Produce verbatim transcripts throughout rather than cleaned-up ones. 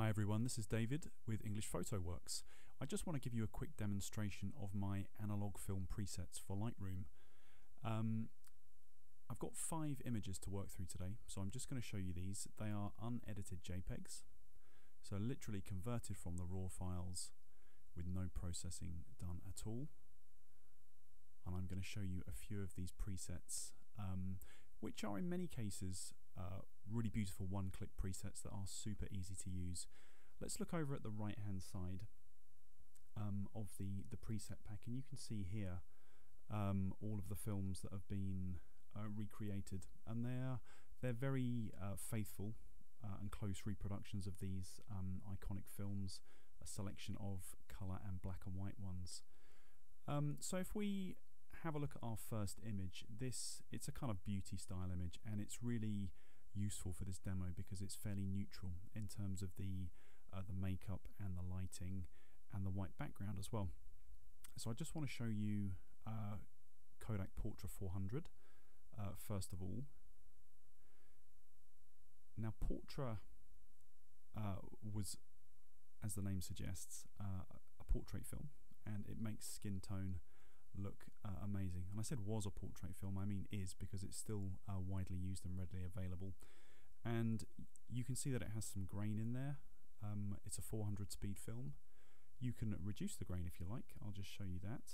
Hi everyone, this is David with English Photo Works. I just want to give you a quick demonstration of my analog film presets for Lightroom. Um, I've got five images to work through today, so I'm just going to show you these. They are unedited JPEGs, so literally converted from the raw files with no processing done at all. And I'm going to show you a few of these presets, um, which are in many cases uh, really beautiful one-click presets that are super easy to use. Let's look over at the right-hand side um, of the, the preset pack, and you can see here um, all of the films that have been uh, recreated, and they're, they're very uh, faithful uh, and close reproductions of these um, iconic films, a selection of colour and black and white ones. Um, so if we have a look at our first image, this it's a kind of beauty style image, and it's really useful for this demo because it's fairly neutral in terms of the uh, the makeup and the lighting and the white background as well. So I just want to show you uh, Kodak Portra four hundred uh, first of all. Now Portra uh, was, as the name suggests, uh, a portrait film, and it makes skin tone look uh, amazing. And I said was a portrait film, I mean is, because it's still uh, widely used and readily available. And you can see that it has some grain in there. Um, it's a four hundred speed film. You can reduce the grain if you like. I'll just show you that.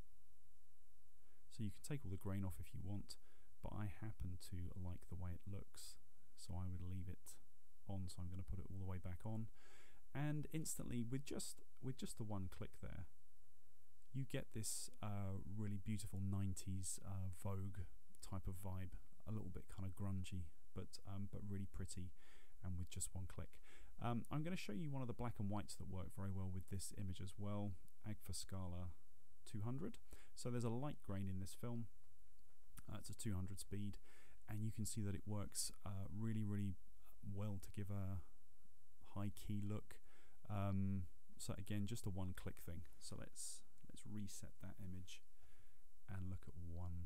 So you can take all the grain off if you want, but I happen to like the way it looks, so I would leave it on. So I'm going to put it all the way back on, and instantly with just with just the one click there, you get this uh, really beautiful nineties uh, Vogue type of vibe, a little bit kind of grungy, but um, but really pretty, and with just one click. Um, I'm going to show you one of the black and whites that work very well with this image as well, Agfa Scala two hundred. So there's a light grain in this film. Uh, it's a two hundred speed, and you can see that it works uh, really, really well to give a high key look. Um, so again, just a one click thing. So let's Let's reset that image and look at one,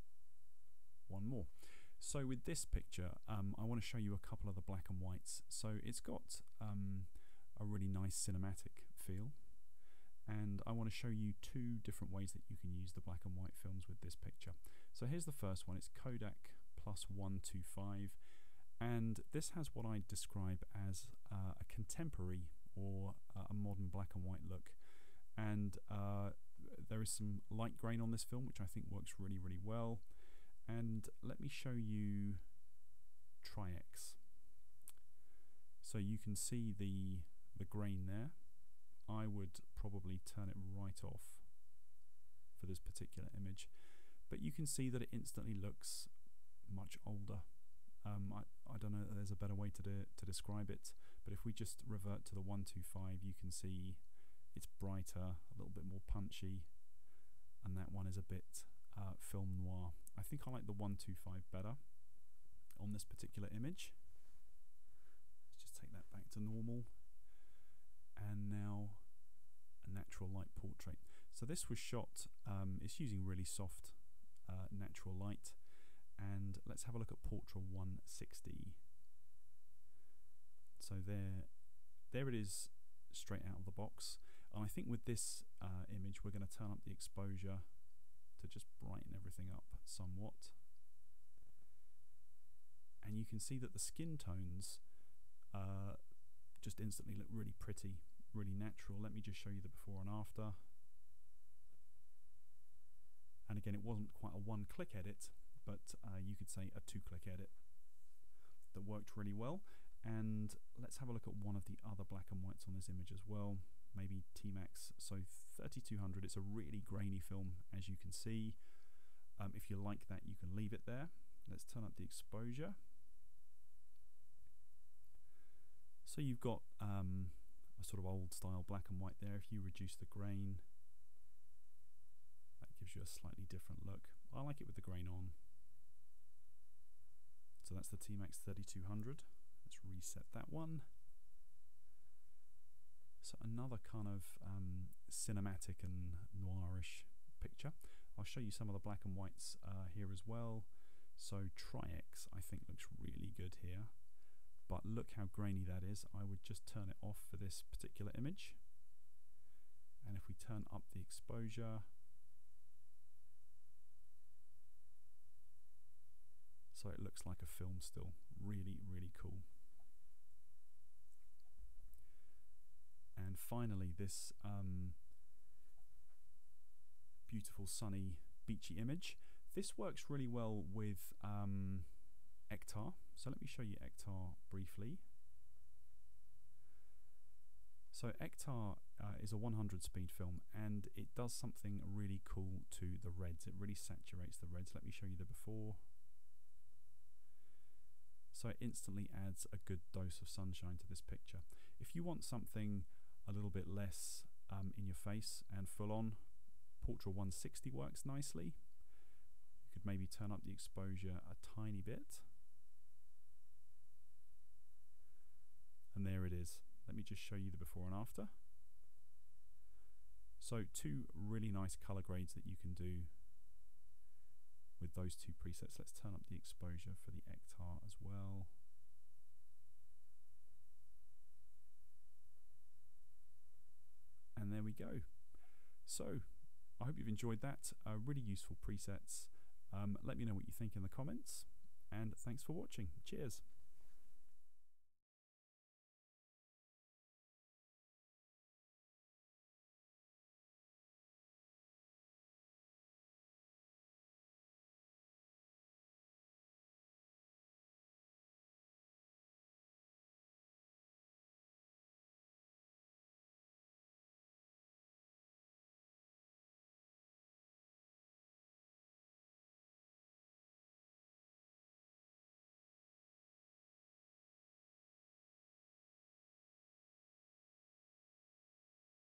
one more. So with this picture, um, I want to show you a couple of the black and whites. So it's got um, a really nice cinematic feel, and I want to show you two different ways that you can use the black and white films with this picture. So here's the first one. It's Kodak Plus one twenty-five, and this has what I describe as uh, a contemporary or uh, a modern black and white look. And uh, there is some light grain on this film, which I think works really, really well. And let me show you Tri-X. So you can see the, the grain there. I would probably turn it right off for this particular image. But you can see that it instantly looks much older. Um, I, I don't know if there's a better way to, do, to describe it, but if we just revert to the one twenty-five, you can see it's brighter, a little bit more punchy, and that one is a bit uh, film noir. I think I like the one twenty-five better on this particular image. Let's just take that back to normal, and now a natural light portrait. So this was shot, um, it's using really soft uh, natural light, and let's have a look at Portra one sixty. So there, there it is, straight out of the box. And I think with this uh, image we're going to turn up the exposure to just brighten everything up somewhat, and you can see that the skin tones uh, just instantly look really pretty, really natural. Let me just show you the before and after. And again, it wasn't quite a one click edit, but uh, you could say a two click edit that worked really well. And let's have a look at one of the other black and whites on this image as well, maybe T-Max. So thirty-two hundred, it's a really grainy film, as you can see. Um, if you like that, you can leave it there. Let's turn up the exposure. So you've got um, a sort of old style black and white there. If you reduce the grain, that gives you a slightly different look. I like it with the grain on. So that's the T-Max thirty-two hundred. Let's reset that one. So another kind of um, cinematic and noirish picture. I'll show you some of the black and whites uh, here as well. So Tri-X I think looks really good here. but look how grainy that is. I would just turn it off for this particular image. And if we turn up the exposure, so it looks like a film still. Really, really cool. And finally, this um, beautiful sunny beachy image. This works really well with um, Ektar. So let me show you Ektar briefly. So Ektar uh, is a one hundred speed film, and it does something really cool to the reds. It really saturates the reds. Let me show you the before. So it instantly adds a good dose of sunshine to this picture. If you want something a little bit less um, in your face and full on, Portra one sixty works nicely. You could maybe turn up the exposure a tiny bit. And there it is. Let me just show you the before and after. So two really nice color grades that you can do with those two presets. Let's turn up the exposure for the Ektar as well. And there we go. So I hope you've enjoyed that. Uh, really useful presets. Um, let me know what you think in the comments, and thanks for watching. Cheers.